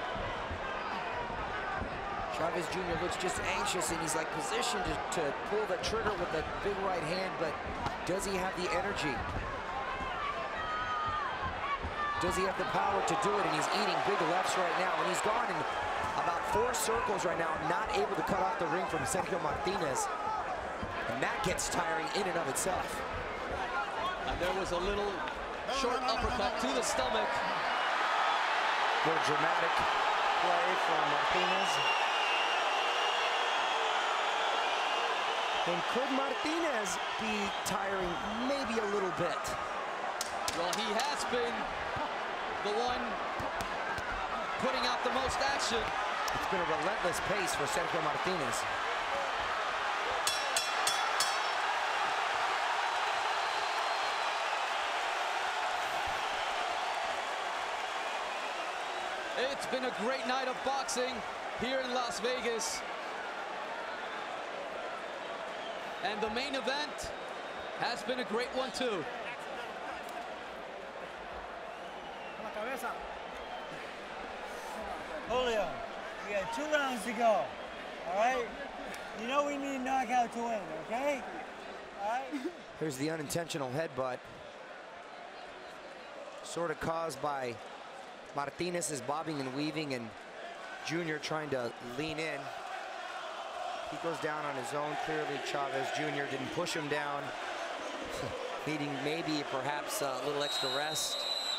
Chavez Junior looks just anxious, and he's like positioned to, to pull the trigger with that big right hand, but does he have the energy? Does he have the power to do it? And he's eating big lefts right now, and he's gone in about four circles right now, not able to cut off the ring from Sergio Martinez. And that gets tiring in and of itself. And there was a little short uppercut to the stomach. Little dramatic play from Martinez. And could Martinez be tiring maybe a little bit? Well, he has been the one putting out the most action. It's been a relentless pace for Sergio Martinez. It's been a great night of boxing here in Las Vegas. And the main event has been a great one too. Julio, we got two rounds to go, all right? You know we need a knockout to win, okay? All right? Here's the unintentional headbutt. Sort of caused by Martinez's bobbing and weaving and Junior trying to lean in. He goes down on his own. Clearly, Chavez Junior didn't push him down, needing maybe perhaps a little extra rest.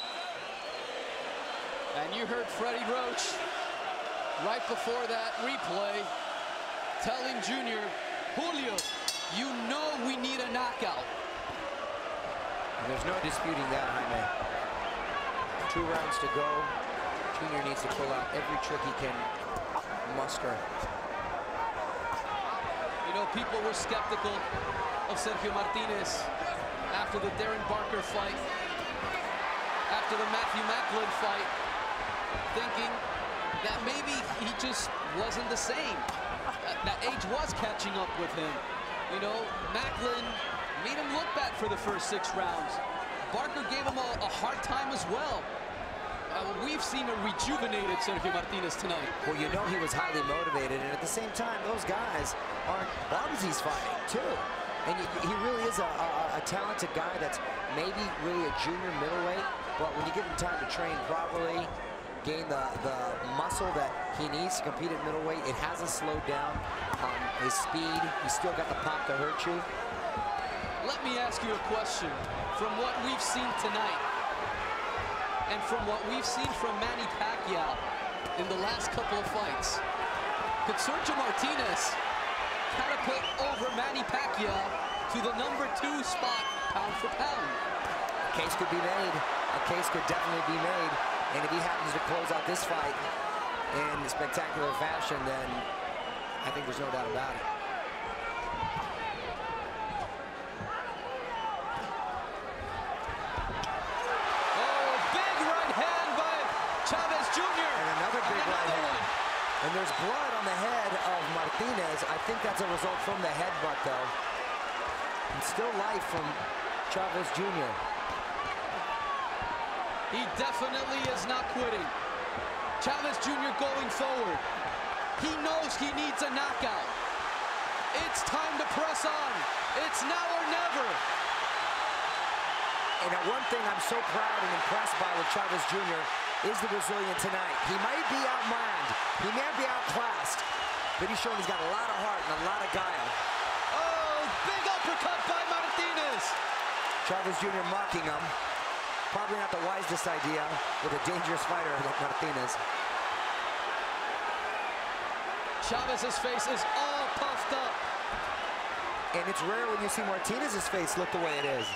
And you heard Freddie Roach right before that replay telling Junior, Julio, you know we need a knockout. And there's no disputing that, Jaime. Two rounds to go. Junior needs to pull out every trick he can muster. You know, people were skeptical of Sergio Martinez after the Darren Barker fight, after the Matthew Macklin fight, thinking that maybe he just wasn't the same. That, that age was catching up with him. You know, Macklin made him look bad for the first six rounds. Barker gave him a, a hard time as well. Uh, we've seen a rejuvenated Sergio Martinez tonight. Well, you know he was highly motivated, and at the same time, those guys aren't bums he's fighting, too. And he, he really is a, a, a talented guy that's maybe really a junior middleweight, but when you give him time to train properly, gain the, the muscle that he needs to compete at middleweight, it hasn't slowed down. Um, his speed, he's still got the pop to hurt you. Let me ask you a question. From what we've seen tonight, and from what we've seen from Manny Pacquiao in the last couple of fights, could Sergio Martinez catapult over Manny Pacquiao to the number two spot, pound for pound? A case could be made. A case could definitely be made. And if he happens to close out this fight in spectacular fashion, then I think there's no doubt about it. Oh, big right hand by Chavez Junior And another big and right another hand. one. And there's blood on the head of Martinez. I think that's a result from the headbutt, though. And still life from Chavez Junior He definitely is not quitting. Chavez Junior going forward. He knows he needs a knockout. It's time to press on. It's now or never. And uh, one thing I'm so proud and impressed by with Chavez Junior is the Brazilian tonight. He might be outmanned, he may be outclassed, but he's shown he's got a lot of heart and a lot of guile. Oh, big uppercut by Martinez. Chavez Junior mocking him. Probably not the wisest idea with a dangerous fighter like Martinez. Chavez's face is all puffed up. And it's rare when you see Martinez's face look the way it is.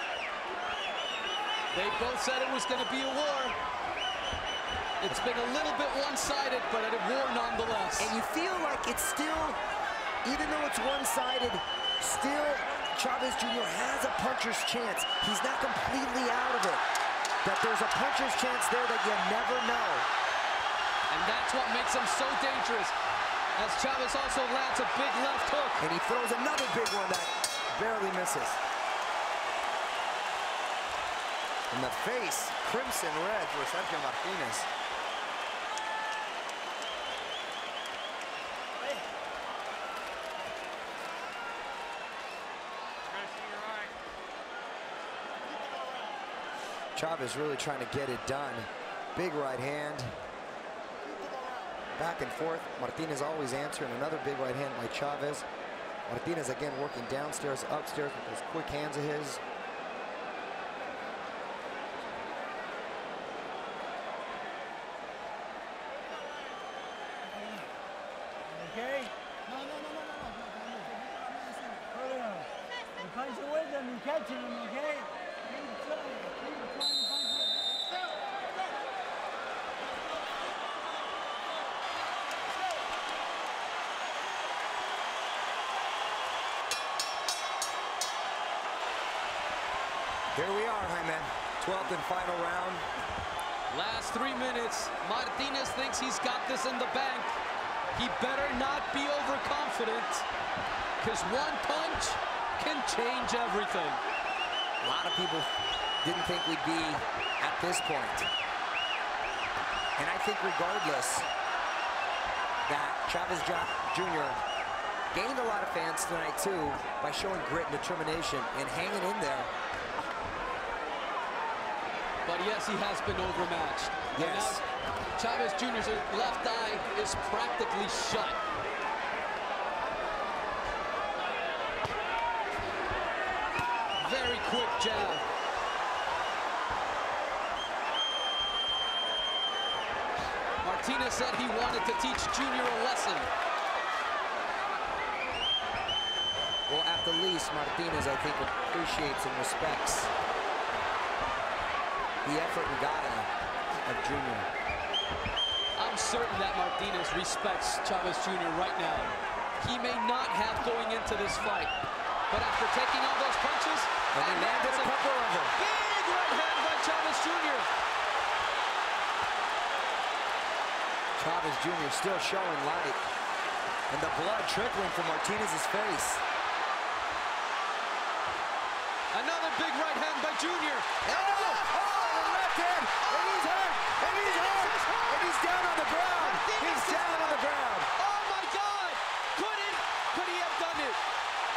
They both said it was going to be a war. It's been a little bit one-sided, but a war nonetheless. And you feel like it's still, even though it's one-sided, still Chavez Junior has a puncher's chance. He's not completely out of it. That there's a puncher's chance there that you never know. And that's what makes him so dangerous, as Chavez also lands a big left hook. And he throws another big one that barely misses. In the face, crimson red for Sergio Martinez. Chavez really trying to get it done. Big right hand. Back and forth. Martinez always answering. Another big right hand by Chavez. Martinez again working downstairs, upstairs with those quick hands of his. Okay? No, no, no, no, no, no, no, no. Hold on. You punch it with them, you catching them, okay? Keep trying, keep trying to punch it. Here we are, Jaime. twelfth and final round. Last three minutes. Martinez thinks he's got this in the bank. He better not be overconfident, because one punch can change everything. A lot of people didn't think we'd be at this point. And I think regardless that Chavez Junior gained a lot of fans tonight too by showing grit and determination and hanging in there. But yes, he has been overmatched. Yes. And now Chavez Junior's left eye is practically shut. Very quick jab. Martinez said he wanted to teach Junior a lesson. Well, at the least, Martinez, I think, appreciates and respects the effort and guile of Junior. I'm certain that Martinez respects Chavez Junior right now. He may not have going into this fight, but after taking all those punches, and he landed a couple of them. Big right hand by Chavez Junior Chavez Junior still showing light, and the blood trickling from Martinez's face. Another big right hand by Junior. Oh, oh, the left hand, and he's hurt, and he's hurt, and he's down on the ground. He's down on the ground. Oh my God! Could it? Could he have done it?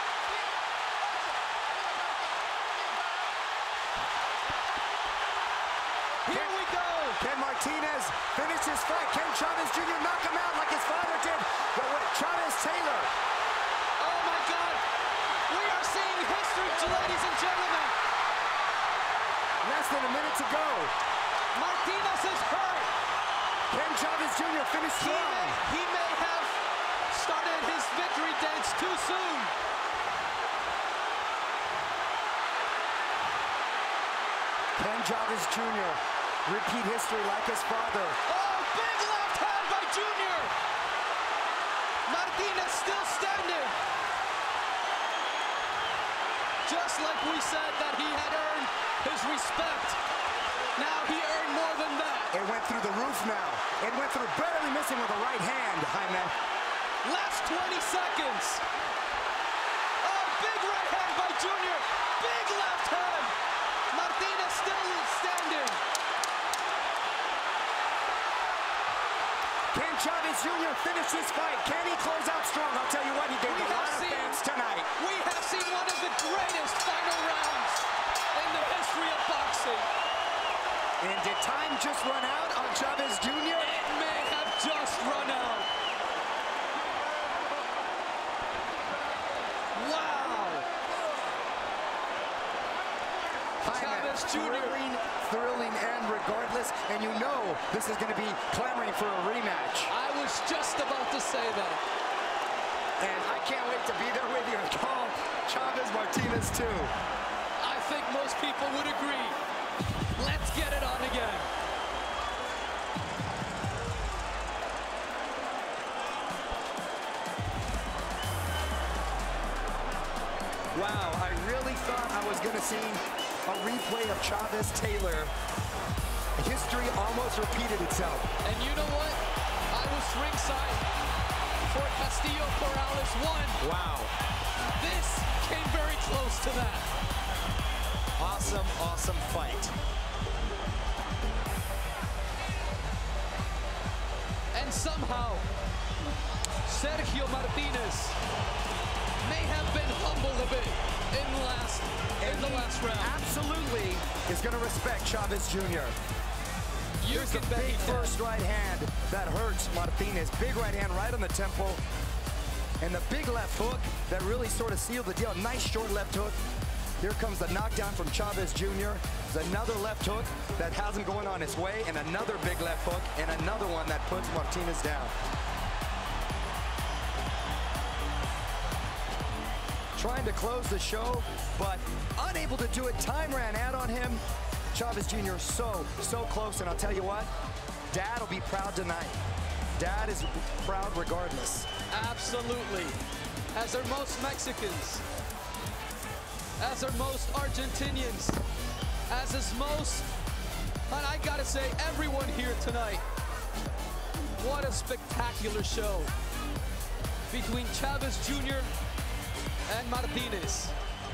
Here we go. Can Martinez finish this fight? Can Chavez Junior knock him out like his father did? But with Chavez Taylor. Oh my God! We are seeing history. streak, ladies and gentlemen. Less than a minute to go. Martinez is hurt. Can Chavez Junior finish He strong? may, he may have started his victory dance too soon. Can Chavez Junior repeat history like his father? Oh, big left hand by Junior. Martinez still standing. Just like we said that he had earned his respect. Now he earned more than that. It went through the roof now. It went through, barely missing with the right hand, Jaime. Last twenty seconds. Oh, big right hand by Junior. Big left hand. Martinez still standing. Can Chavez Junior finish this fight? Can he close out strong? I'll tell you what, he gave We a lot have of seen- fans tonight. We have seen one of the greatest final rounds in the history of boxing. And did time just run out on Chavez Junior? It may have just run out. Wow. Chavez Junior Thrilling, thrilling end regardless, and you know this is going to be clamoring for a rematch. I was just about to say that. And I can't wait to be there with you and call Chavez Martinez too. I think most people would agree. Let's get it on again. Wow, I really thought I was going to see a replay of Chavez Taylor. History almost repeated itself. And you know what? I was ringside for Castillo Corrales one. Wow. This came very close to that. Awesome, awesome fight. And somehow, Sergio Martinez may have been humbled a bit in the last, in the last round. Absolutely is going to respect Chavez Junior You There's can a bet big he can. first right hand that hurts Martinez. Big right hand right on the temple. And the big left hook that really sort of sealed the deal. Nice short left hook. Here comes the knockdown from Chavez Junior There's another left hook that has him going on his way, and another big left hook, and another one that puts Martinez down. Trying to close the show, but unable to do it. Time ran out on him. Chavez Junior so, so close, and I'll tell you what, Dad will be proud tonight. Dad is proud regardless. Absolutely. As are most Mexicans. As are most Argentinians. As is most, and I gotta say, everyone here tonight. What a spectacular show between Chavez Junior and Martinez.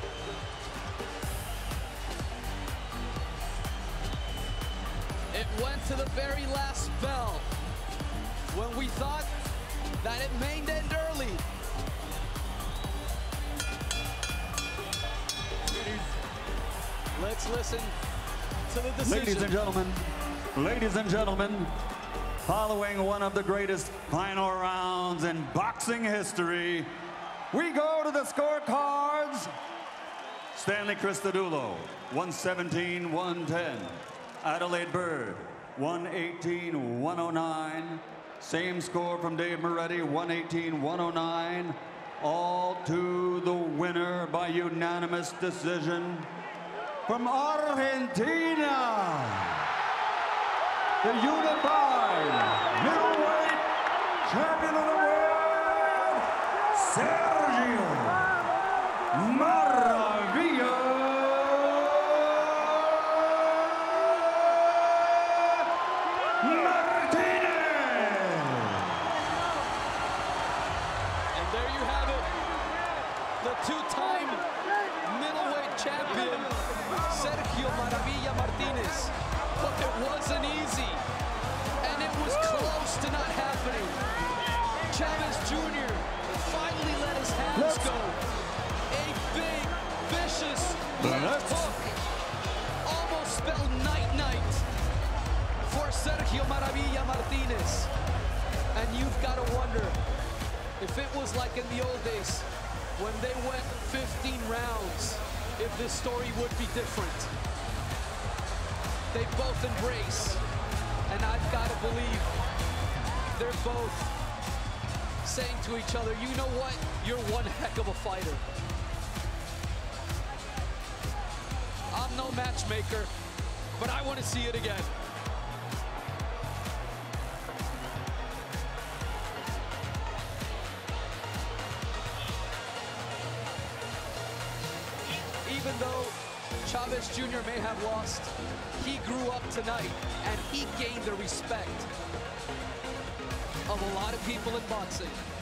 It went to the very last bell when we thought that it may end early. Let's listen to the decision. Ladies and gentlemen, ladies and gentlemen, following one of the greatest final rounds in boxing history, we go to the scorecards. Stanley Cristodulo, one seventeen one ten. Adelaide Bird, one eighteen one oh nine. Same score from Dave Moretti, one eighteen one oh nine. All to the winner by unanimous decision. From Argentina, the unified middleweight champion of the world, Sergio Maravilla Martinez. And there you have it, the two-time middleweight champion, Sergio Maravilla Martinez. But it wasn't easy, and it was close to not happening. Chavez Junior finally let his hands Let's go. A big, vicious left Let's hook almost spelled night-night for Sergio Maravilla Martinez. And you've got to wonder if it was like in the old days when they went fifteen rounds if this story would be different. They both embrace, and I've got to believe they're both saying to each other, you know what? You're one heck of a fighter. I'm no matchmaker, but I want to see it again. Even though Chavez Junior may have lost, he grew up tonight and he gained the respect of a lot of people in boxing.